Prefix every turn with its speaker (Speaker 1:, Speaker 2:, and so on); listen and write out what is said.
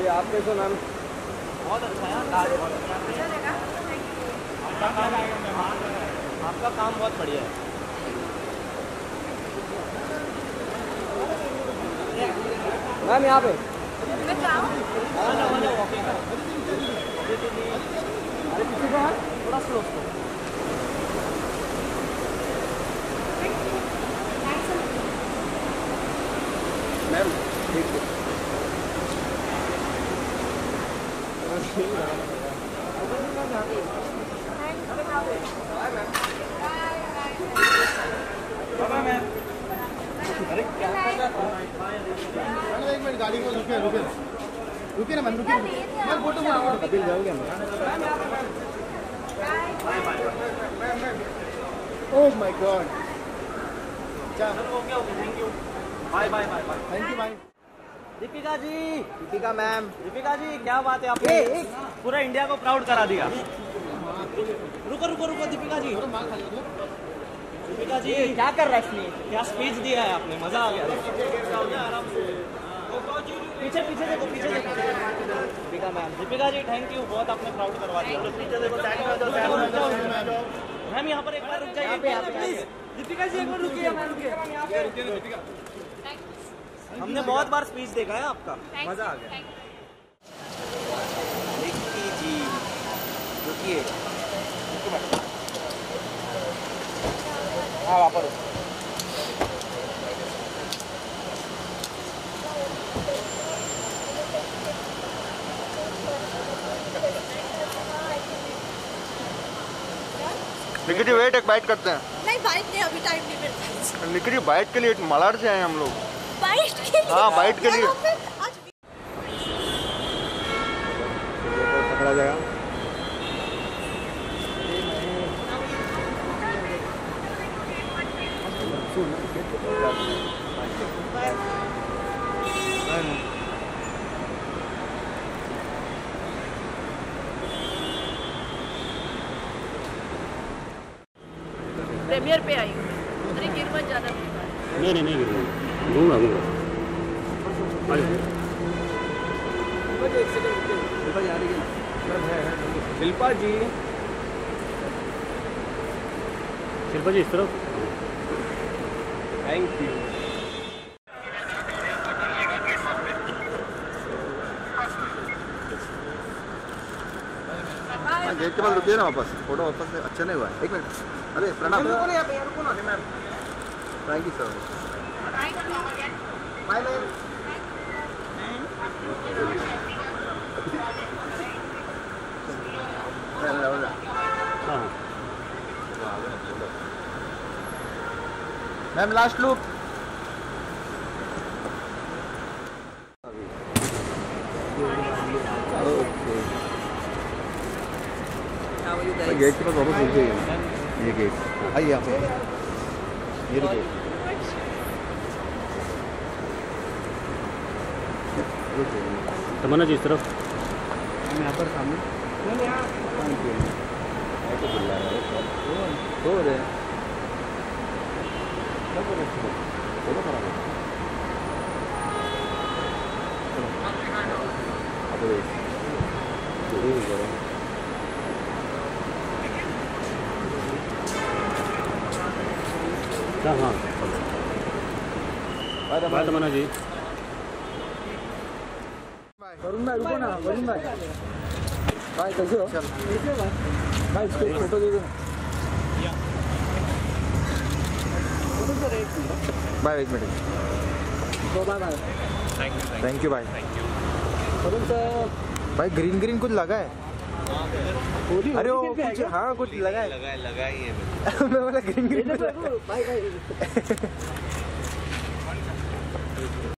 Speaker 1: आप कैसे मैम?
Speaker 2: बहुत अच्छा है आपका काम बहुत बढ़िया है
Speaker 1: मैम। यहाँ पे
Speaker 2: थोड़ा स्लो
Speaker 1: मैम। ठीक है
Speaker 3: एक मिनट गाड़ी को रुके ना मैम, रुके फोटो
Speaker 1: कपिल जाओगे?
Speaker 3: Oh my god.
Speaker 2: Okay thank you bye bye bye bye
Speaker 3: thank you भाई।
Speaker 2: दीपिका जी,
Speaker 1: दीपिका मैम।
Speaker 2: दीपिका जी क्या बात है, आपने पूरा इंडिया को प्राउड करा दिया। रुको रुको रुको दीपिका जी, दीपिका जी
Speaker 1: क्या कर रहा है इसने?
Speaker 2: क्या स्पीच दिया है आपने, मजा आ गया। आराम से पीछे पीछे देखो, पीछे देखो।
Speaker 1: Deepika ma'am.
Speaker 2: Deepika ji thank you, बहुत आपने प्राउड करवा दिया। पीछे देखो, मैम यहाँ पर एक बार रुक जाइए प्लीज। दीपिका जी एक बार रुकिए, हमने बहुत बार स्पीच देखा है आपका, मजा आ गया।
Speaker 1: निक्की जी रुकिए। हाँ वापस
Speaker 3: निकी जी वेट, एक बाइट करते हैं।
Speaker 4: नहीं बाइट नहीं, अभी टाइम नहीं मिलता।
Speaker 3: निकी जी बाइट के लिए मलाड से आए हम लोग।
Speaker 4: बाइट के लिए?
Speaker 3: हाँ बाइट के लिए।
Speaker 1: पकड़ा जाएगा।
Speaker 4: प्रीमियर पे आई हूँ, अरे गिर मत जाना।
Speaker 5: नहीं घूमना
Speaker 1: शिल्पा जी,
Speaker 5: शिल्पा जी इस तरफ।
Speaker 1: Thank you.
Speaker 3: गेट के पास रुकिए ना, वापस फोटो वापस से अच्छा नहीं हुआ है। एक मिनट, अरे प्रणाम। Thank you sir. Bye bye.
Speaker 5: हाँ
Speaker 3: मैम लास्ट लुक। गेट के पास वापस रुक जाइए। ये गेट आइए यहाँ पे, ये रुकिए।
Speaker 5: तमन्ना जी इस तरफ।
Speaker 1: हम यहाँ पर सामने हो रहे
Speaker 5: हाँ बाय तमन्ना जी।
Speaker 1: वरुण भाई रुको ना, वरुण भाई। भाई कैसे हो? भाई इसको फोटो दे दो।
Speaker 3: बाय, एक minute.
Speaker 1: Bye bye.
Speaker 3: Thank you भाई।
Speaker 1: वरुण सर
Speaker 3: भाई ग्रीन ग्रीन कुछ लगा है। अरे वो कुछ, हाँ कुछ लगा है।
Speaker 2: लगा ही है।
Speaker 3: मैं बोला ग्रीन ग्रीन।
Speaker 1: भाई